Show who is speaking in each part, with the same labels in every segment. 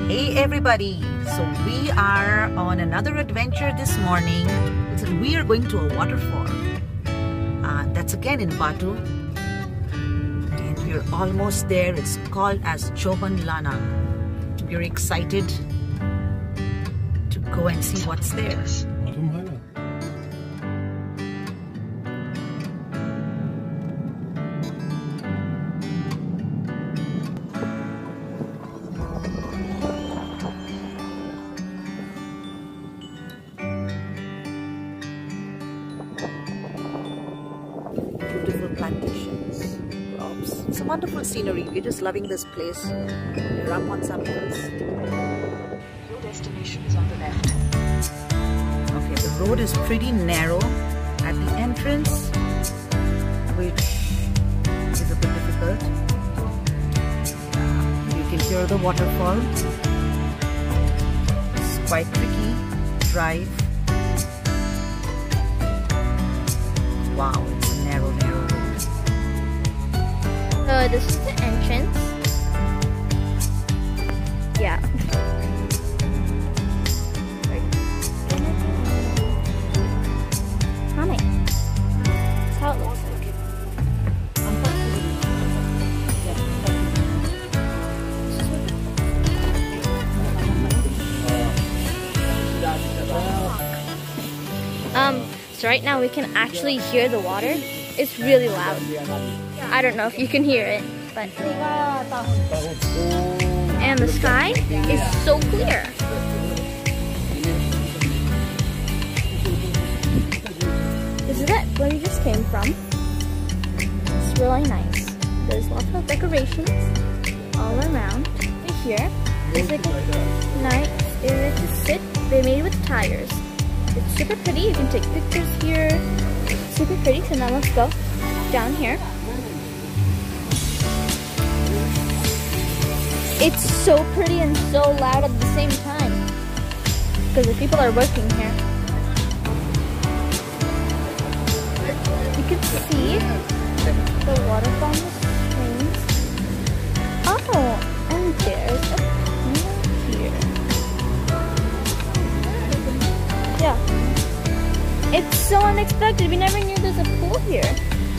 Speaker 1: Hey everybody, so we are on another adventure this morning. We are going to a waterfall. That's again in Batu. And we're almost there. It's called as Coban Lanang. We're excited to go and see what's there. Beautiful plantations, crops. It's a wonderful scenery. We're just loving this place. We're up on some hills. Your destination is on the left. Okay, the road is pretty narrow at the entrance, which is a bit difficult. You can hear the waterfall. It's quite tricky drive. Wow, it's a narrow road.
Speaker 2: So this is the entrance. Yeah. Honey. That's how it looks like. So right now we can actually hear the water. It's really loud. I don't know if you can hear it, but and the sky is so clear. This is it, where we just came from. It's really nice. There's lots of decorations all around. Right here, there's like a nice area to sit. They made it with tires. It's super pretty. You can take pictures here. Super pretty. So now let's go down here. It's so pretty and so loud at the same time because the people are working here. You can see the waterfall in the streams. Oh, and there's a pool here. Yeah. It's so unexpected. We never knew there's a pool here.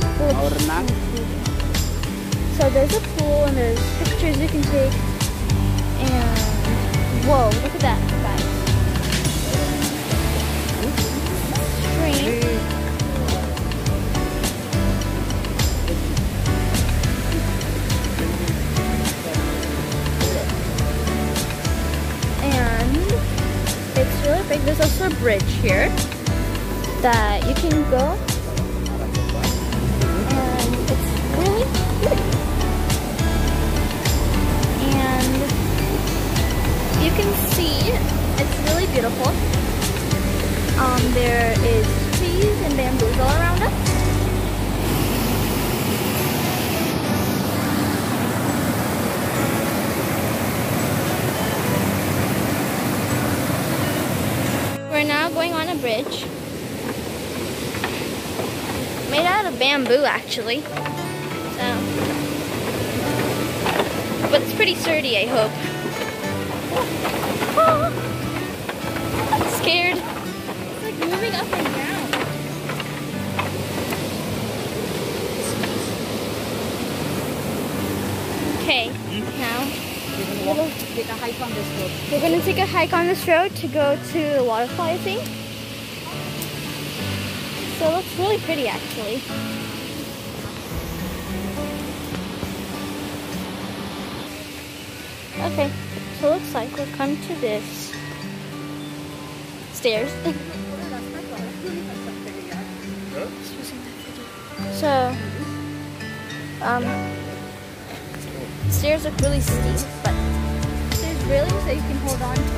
Speaker 2: So there's a pool and there's pictures you can take. And whoa, look at that, guys. Stream. And it's really big. There's also a bridge here that you can go, and it's really pretty. And you can see it's really beautiful. There is trees and bamboos all around us. We're now going on a bridge. Made out of bamboo, actually. So, but it's pretty sturdy, I hope. Oh, I'm scared. It's like moving up and down. Okay, now
Speaker 1: Take a hike on this road.
Speaker 2: we're gonna take a hike on this road to go to the waterfall, I think. So it looks really pretty, actually. Okay, so it looks like we'll come to this stairs. So, stairs look really steep, but there's railings that you can hold on to.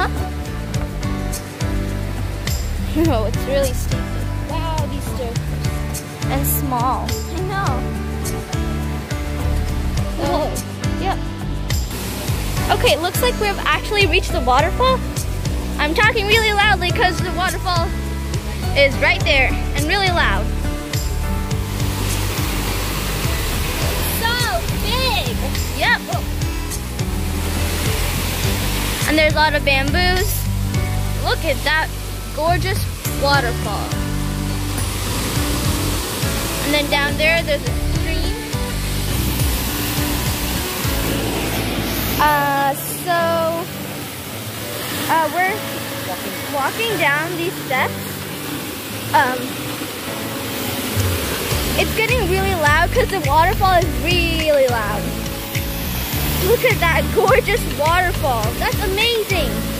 Speaker 2: No, it's really steep. Wow, these stairs and small. I know. So, yep. Okay, it looks like we've actually reached the waterfall. I'm talking really loudly because the waterfall is right there and really loud. So big! Yep. And there's a lot of bamboos. Look at that gorgeous waterfall. And then down there's a stream. We're walking down these steps. It's getting really loud because the waterfall is really loud. Look at that gorgeous waterfall. That's amazing.